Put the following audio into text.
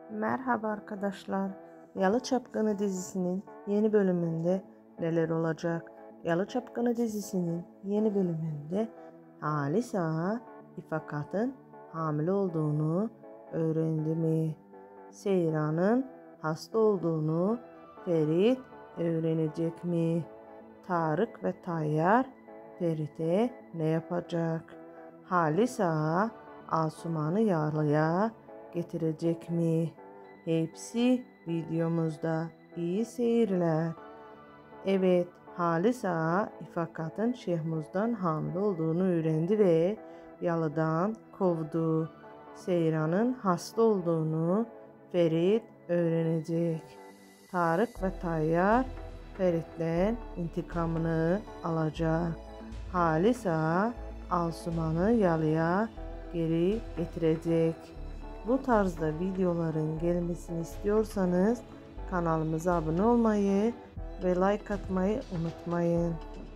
Merhaba arkadaşlar. Yalı Çapkını dizisinin yeni bölümünde neler olacak? Yalı Çapkını dizisinin yeni bölümünde Halis Ağa İfakat'ın hamile olduğunu öğrendi mi? Seyran'ın hasta olduğunu Ferit öğrenecek mi? Tarık ve Tayyar Ferit'e ne yapacak? Halis Ağa Asuman'ı Yalı'ya getirecek mi? Hepsi videomuzda. İyi seyirler. Evet, Halis Ağa İfakat'ın Şehmuz'dan hamile olduğunu öğrendi ve Yalı'dan kovdu. Seyran'ın hasta olduğunu Ferit öğrenecek. Tarık ve Tayyar Ferit'ten intikamını alacak. Halis Ağa Asuman'ı Yalı'ya geri getirecek. Bu tarzda videoların gelmesini istiyorsanız kanalımıza abone olmayı ve like atmayı unutmayın.